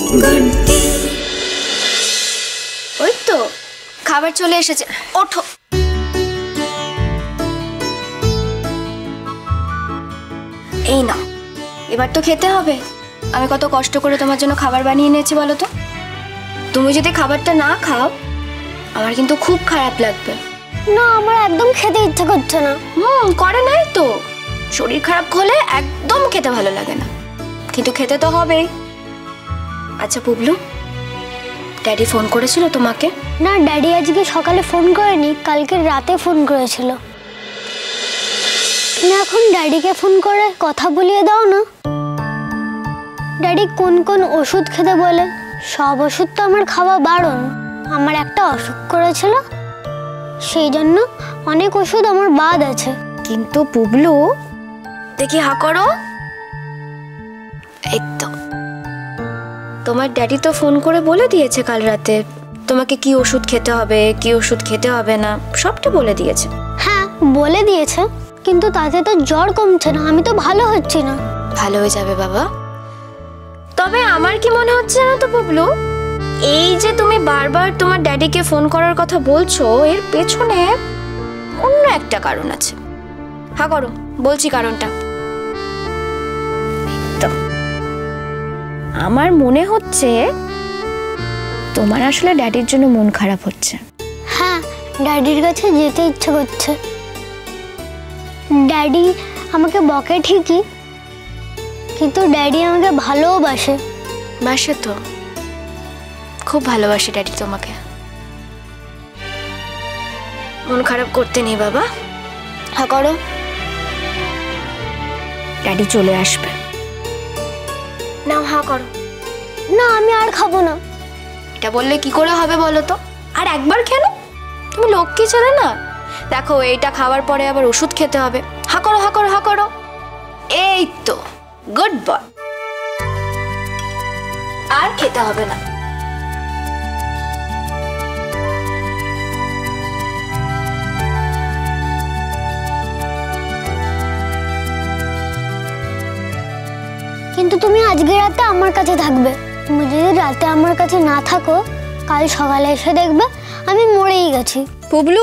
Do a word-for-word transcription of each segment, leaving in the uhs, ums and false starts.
ওই তো খাবার চলে এসেছে, ওঠো। এই না, এবার তো খেতে হবে। আমি কত কষ্ট করে তোমার জন্য খাবার বানিয়ে এনেছি বলো তো। তুমি যদি খাবারটা না খাও আমার কিন্তু খুব খারাপ লাগবে। না, আমার একদম খেতে ইচ্ছে করছে না। হুম করে নাই তো, শরীর খারাপ হলে একদম খেতে ভালো লাগে না, কিন্তু খেতে তো হবেই। আচ্ছা পুবলু, ড্যাডি ফোন করেছিল তোমাকে? না, ড্যাডি আজকে সকালে ফোন করেনি, কালকে রাতে ফোন করেছিল। তুমি এখন ড্যাডিকে ফোন করে কথা বলিয়ে দাও না। ড্যাডি কোন কোন ওষুধ খেতে বলে? সব ওষুধ তো আমার খাওয়া বারণ। আমার একটা অসুখ করেছিল, সেই জন্য অনেক ওষুধ আমার বাদ আছে। কিন্তু পুবলু, দেখি হা করো। এই তো, তোমার ড্যাডি তো ফোন করে বলে দিয়েছে কাল রাতে তোমাকে কি ওষুধ খেতে হবে, কি ওষুধ খেতে হবে না, সবটা বলে দিয়েছে। হ্যাঁ বলে দিয়েছে, কিন্তু তাতে তো জ্বর কমছে না, আমি তো ভালো হচ্ছি না। ভালো হয়ে যাবে বাবা। তবে আমার কি মনে হচ্ছে না তো পুবলু, এই যে তুমি বারবার তোমার ড্যাডিকে ফোন করার কথা বলছো, এর পেছনে অন্য একটা কারণ আছে। হ্যাঁ করো, বলছি কারণটা। তো আমার মনে হচ্ছে তোমার আসলে ড্যাডির জন্য মন খারাপ হচ্ছে। হ্যাঁ, ড্যাডির কাছে যেতে ইচ্ছে করছে। ড্যাডি আমাকে বকে ঠিকই, কিন্তু ড্যাডি আমাকে ভালোবাসে। বাসে তো, খুব ভালোবাসে ড্যাডি তোমাকে। মন খারাপ করতে নেই বাবা, হ্যাঁ করো। ড্যাডি চলে আসবে, নাও হ্যাঁ করো। না, আমি আর খাবো না। এটা বললে কি করে হবে বলো তো? আর একবার কেন, তুমি লক্ষ্মী ছেলে না। দেখো এইটা খাওয়ার পরে আবার ওষুধ খেতে হবে। হা করো হা করো হা করো। এই তো, গুড বয়। আর খেতে হবে না। কিন্তু তুমি আজকে রাতে আমার কাছে থাকবে। তুমি যদি রাতে আমার কাছে না থাকো, কাল সকালে এসে দেখবে আমি মরেই গেছি। পুবলু,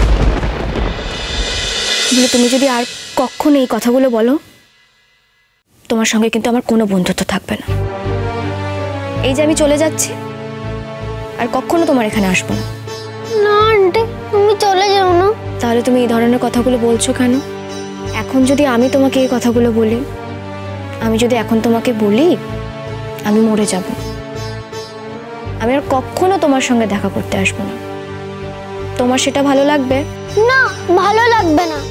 তুমি যদি আর কখনো এই কথাগুলো বলো, তোমার সঙ্গে কিন্তু আমার কোনো বন্ধুত্ব থাকবে না। এই যে আমি চলে যাচ্ছি, আর কখনো তোমার এখানে আসবো না। না আন্টি, তুমি চলে যাও না। তাহলে তুমি এই ধরনের কথাগুলো বলছো কেন? এখন যদি আমি তোমাকে এই কথাগুলো বলি, আমি যদি এখন তোমাকে বলি আমি মরে যাব, আমি আর কখনো তোমার সঙ্গে দেখা করতে আসবো না, তোমার সেটা ভালো লাগবে? না, ভালো লাগবে না।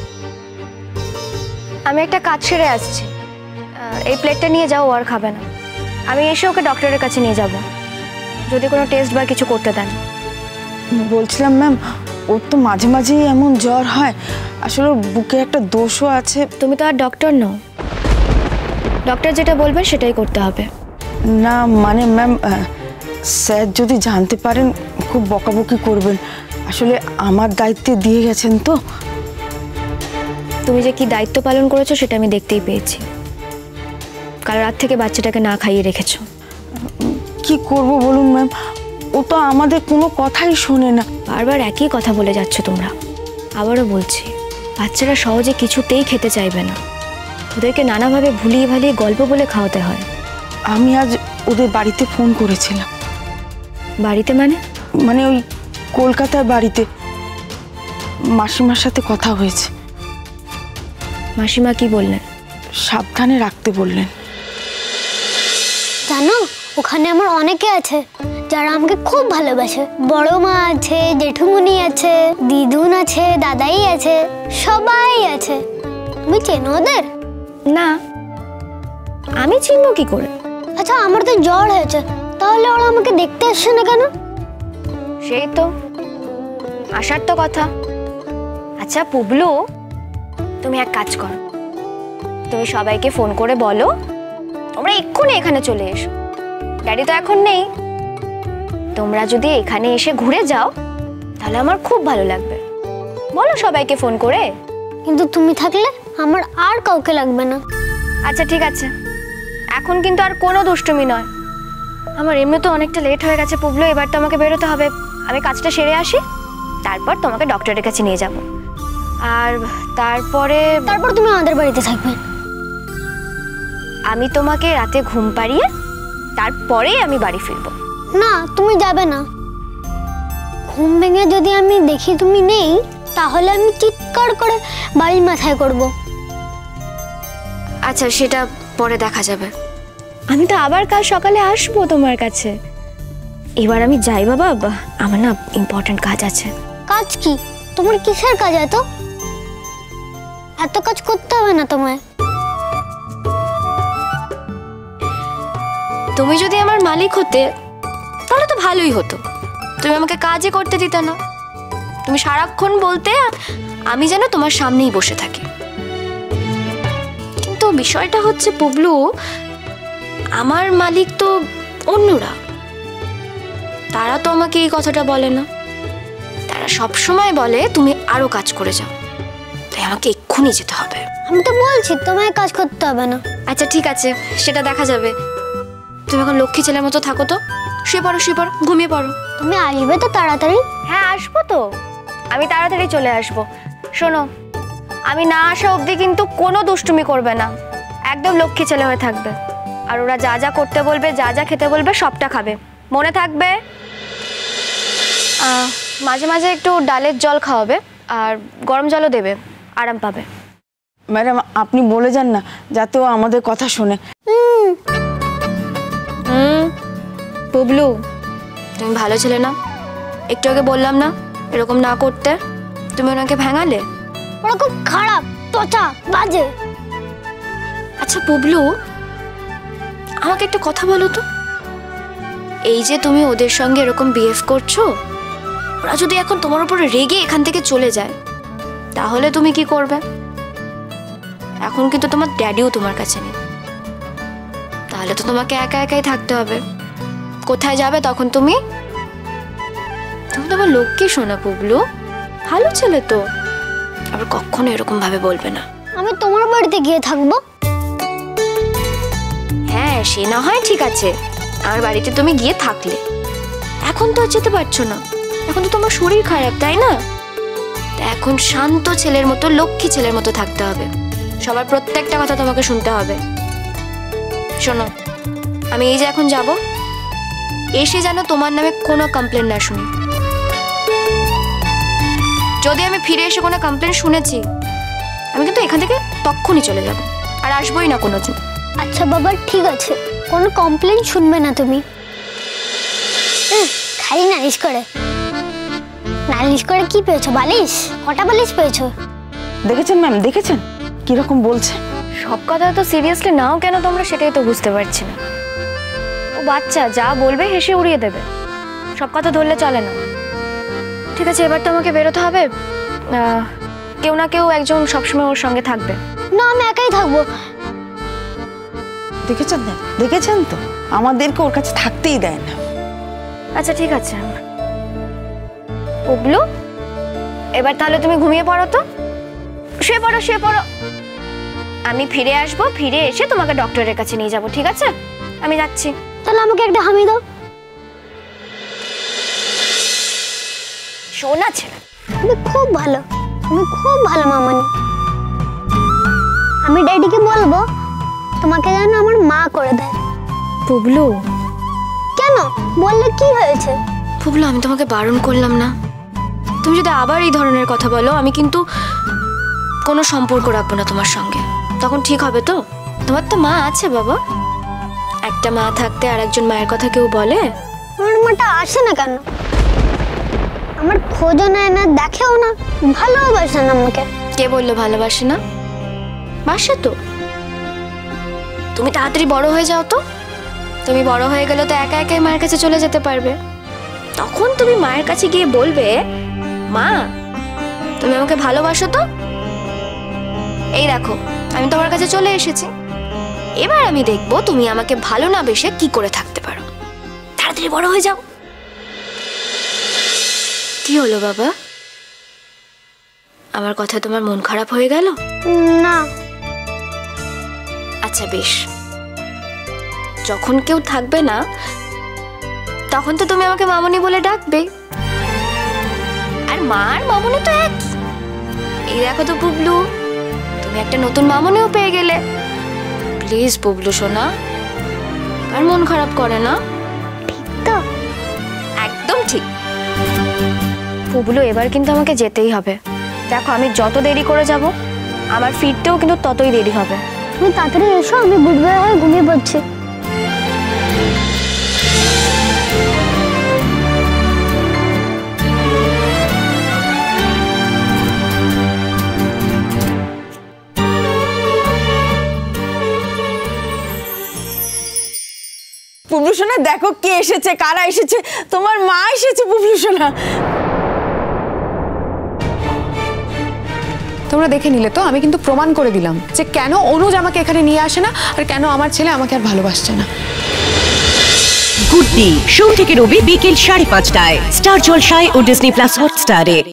আমি একটা কাজ সেরে আসছি, এই প্লেটটা নিয়ে যাও, আর খাবে না। আমি এসে ওকে ডক্টরের কাছে নিয়ে যাব, যদি কোনো টেস্ট বা কিছু করতে দেন। বলছিলাম ম্যাম, ওর তো মাঝে মাঝেই এমন জ্বর হয়, আসলে ওর বুকে একটা দোষও আছে। তুমি তো আর ডক্টর নও, ডক্টর যেটা বলবেন সেটাই করতে হবে। না মানে ম্যাম, স্যার যদি জানতে পারেন খুব বকাবকি করবেন। আসলে আমার দায়িত্বে দিয়ে গেছেন তো। তুমি যে কি দায়িত্ব পালন করেছো সেটা আমি দেখতেই পেয়েছি। কাল রাত থেকে বাচ্চাটাকে না খাইয়ে রেখেছো। কি করব বলুন ম্যাম, ও তো আমাদের কোনো কথাই শোনে না। বারবার একই কথা বলে যাচ্ছ তোমরা। আবারও বলছি, বাচ্চারা সহজে কিছুতেই খেতে চাইবে না, ওদেরকে নানাভাবে ভুলিয়ে ভালিয়ে গল্প বলে খাওয়াতে হয়। আমি আজ ওদের বাড়িতে ফোন করেছিলাম। বাড়িতে মানে? মানে ওই কলকাতার বাড়িতে। মাসিমার সাথে কথা হয়েছে। মাসিমা কি বললেন? সাবধানে রাখতে বললেন। জানো, ওখানে আমার অনেকে আছে যারা আমাকে খুব ভালোবাসে। বড় মা আছে, জেঠুমনি আছে, দিদুন আছে, দাদাই আছে, সবাই আছে। তুমি চেনো ওদের? না, আমি চিনবো কি করে? আচ্ছা, আমার তো জ্বর হয়েছে, তাহলে ওরা আমাকে দেখতে আসছে না কেন? সেই তো আসার তো কথা। আচ্ছা পুবলু, তুমি এক কাজ করো, তুমি সবাইকে ফোন করে বলো তোমরা এক্ষুনি এখানে চলে এসো। ড্যাডি তো এখন নেই, তোমরা যদি এখানে এসে ঘুরে যাও তাহলে আমার খুব ভালো লাগবে। বলো সবাইকে ফোন করে। কিন্তু তুমি থাকলে আমার আর কাউকে লাগবে না। আচ্ছা ঠিক আছে, এখন কিন্তু আর কোনো দুষ্টুমি নয়, আমার এমনি তো অনেকটা লেট হয়ে গেছে পুবলু, এবার তো আমাকে বেরোতে হবে। আমি কাজটা সেরে আসি, তারপর তোমাকে ডক্টরের কাছে নিয়ে যাব। আর তারপরে তারপর তুমি আমাদের বাড়িতে থাকবে। আমি তোমাকে রাতে ঘুম পাড়িয়ে তারপরেই আমি বাড়ি ফিরবো। না, তুমি যাবে না। ঘুম ভেঙে যদি আমি দেখি তুমি নেই, তাহলে আমি চিৎকার করে বাড়ির মাথায় করব। আচ্ছা, সেটা পরে দেখা যাবে। আমি তো আবার কাল সকালে আসবো তোমার কাছে। এবার আমি যাই বাবা, আমার না ইম্পর্টেন্ট কাজ আছে। কাজ কি? তোমার কিসের কাজ? এত এত কাজ করতে হবে না তোমায়। তুমি যদি আমার মালিক হতে তাহলে তো ভালোই হতো। তুমি আমাকে কাজই করতে দিতে না। তুমি সারাক্ষণ বলতে আমি যেন তোমার সামনেই বসে থাকি। কিন্তু বিষয়টা হচ্ছে পুবলু, আমার মালিক তো অন্যরা। তারা তো আমাকে এই কথাটা বলে না। তারা সব সময় বলে তুমি আরো কাজ করে যাও। তাই আমাকে এক্ষুনি যেতে হবে। আমি তো বলছি তোমায় কাজ করতে হবে না। আচ্ছা ঠিক আছে, সেটা দেখা যাবে। তুমি এখন লক্ষ্মী ছেলের মতো থাকো তো। শুয়ে পড়ো, শুয়ে পড়ো, ঘুমিয়ে পড়ো। তুমি আসবে তো তাড়াতাড়ি? হ্যাঁ আসবো তো, আমি তাড়াতাড়ি চলে আসবো। শোনো, আমি না আসা অবধি কিন্তু কোনো দুষ্টুমি করবে না। একদম লক্ষ্মী ছেলে হয়ে থাকবে। আর ওরা যা যা করতে বলবে, যা যা খেতে বলবে সবটা খাবে, মনে থাকবে। আহ, মাঝে মাঝে একটু ডালের জল খাওয়াবে আর গরম জলও দেবে, আরাম পাবে। ম্যাডাম আপনি বলে যান না, যাতে ও আমাদের কথা শোনে। হুম পুবলু, তুমি ভালো ছেলে না? একটু আগে বললাম না এরকম না করতে, তুমি ওনাকে ভেঙালে। ওরা খুব খারাপ, তোচা, বাজে। আচ্ছা পুবলু, আমাকে একটা কথা বলো তো, এই যে তুমি ওদের সঙ্গে এরকম বিহেভ করছো, ওরা যদি এখন তোমার উপরে রেগে এখান থেকে চলে যায়, তাহলে তুমি কি করবে? এখন কিন্তু তোমার ড্যাডিও তোমার কাছে নেই, তাহলে তো তোমাকে একা একাই থাকতে হবে। কোথায় যাবে তখন তুমি? তুমি তো আমার লোককে শোনা পুবলু, ভালো ছেলে তো। আবার কখনো এরকম ভাবে বলবে না। আমি তোমার বাড়িতে গিয়ে থাকবো। হ্যাঁ সে না হয় ঠিক আছে, আমার বাড়িতে তুমি গিয়ে থাকলে। এখন তো আর যেতে পারছো না, এখন তো তোমার শরীর খারাপ, তাই না? তা এখন শান্ত ছেলের মতো, লক্ষ্মী ছেলের মতো থাকতে হবে। সবার প্রত্যেকটা কথা তোমাকে শুনতে হবে। শোনো, আমি এই যে এখন যাব, এসে যেন তোমার নামে কোনো কমপ্লেন না শুনি। যদি আমি ফিরে এসে কোনো কমপ্লেন শুনেছি, আমি কিন্তু এখান থেকে তক্ষুনি চলে যাব, আর আসবোই না কোনো দিন। আচ্ছা বাবা, ঠিক আছে, কোনো কমপ্লেন শুনবে না তুমি। উহ, খালি নালিশ করে। নালিশ করে কি পেয়েছো? বালিশ? কটা বালিশ পেয়েছো? দেখেছেন ম্যাম, দেখেছেন কিরকম বলছে? সব কথা তো সিরিয়াসলি নাও কেন তোমরা, সেটাই তো বুঝতে পারছি না। ও বাচ্চা, যা বলবে হেসে উড়িয়ে দেবে, সব কথা ধরলে চলে না। ঠিক আছে, এবার তো আমাকে বেরোতে হবে। আহ, কেউ না কেউ একজন সবসময় ওর সঙ্গে থাকবে। না, আমি একাই থাকবো। দেখেছেন না, দেখেছেন তো, আমাদেরকে ওর কাছে থাকতেই দেয় না। আচ্ছা ঠিক আছে পুবলু, এবার তাহলে তুমি ঘুমিয়ে পড়ো তো। শুয়ে পড়ো, শুয়ে পড়ো। আমি ফিরে আসবো, ফিরে এসে তোমাকে ডক্টরের কাছে নিয়ে যাব, ঠিক আছে? আমি যাচ্ছি। তাহলে আমাকে একটা হামি দাও। শোনা ছেলে, তুমি খুব ভালো, তুমি খুব ভালো মামনি। আমি ড্যাডিকে বলবো তোমাকে যেন আমার মা করে দেয়। পুবলু। কেন? বললে কি হয়েছে? পুবলু, আমি তোমাকে বারণ করলাম না? তুমি যদি আবার এই ধরনের কথা বলো, আমি কিন্তু কোনো সম্পর্ক রাখবো না তোমার সঙ্গে। তখন ঠিক হবে তো? তোমার তো মা আছে বাবা। একটা মা থাকতে আর একজন মায়ের কথা কেউ বলে? আমার মাটা আসে না কেন? আমার খোঁজও নেয় না, দেখেও না, ভালোবাসে না আমাকে। কে বললো ভালোবাসে না? বাসে তো। তুমি তাড়াতাড়ি বড় হয়ে যাও তো। তুমি বড় হয়ে গেলে তো একা একাই মায়ের কাছে চলে যেতে পারবে। তখন তুমি মায়ের কাছে গিয়ে বলবে, মা তুমি আমাকে ভালোবাসো তো? এই দেখো, আমি তোমার কাছে চলে এসেছি। এবার আমি দেখবো তুমি আমাকে ভালো না বেসে কি করে থাকতে পারো। তাড়াতাড়ি বড় হয়ে যাও। কি হলো বাবা? আমার কথা তোমার মন খারাপ হয়ে গেল? না। আচ্ছা বেশ, যখন কেউ থাকবে না তখন তো তুমি আমাকে মামনি বলে ডাকবে, আর মার মামনি তো এক। এই দেখো তো পুবলু, তুমি একটা নতুন মামনিও পেয়ে গেলে। প্লিজ পুবলু সোনা, আর মন খারাপ করে না। ঠিক তো? একদম ঠিক। পুবলু, এবার কিন্তু আমাকে যেতেই হবে। দেখো, আমি যত দেরি করে যাব আমার ফিরতেও কিন্তু ততই দেরি হবে। তুমি তাড়াতাড়ি এসো, আমি বুধবার হয়ে ঘুমিয়ে পড়ছি। পুবলু সোনা, দেখো কে এসেছে, কারা এসেছে। তোমার মা এসেছে পুবলু সোনা। তোমরা দেখে নিলে তো, আমি কিন্তু প্রমাণ করে দিলাম যে কেন অনুজ আমাকে এখানে নিয়ে আসে না, আর কেন আমার ছেলে আমাকে আর ভালোবাসছে না। গুড্ডি সোম থেকে রবি বিকেল সাড়ে পাঁচটায় স্টার জলসায় ও ডিজনি প্লাস হটস্টারে।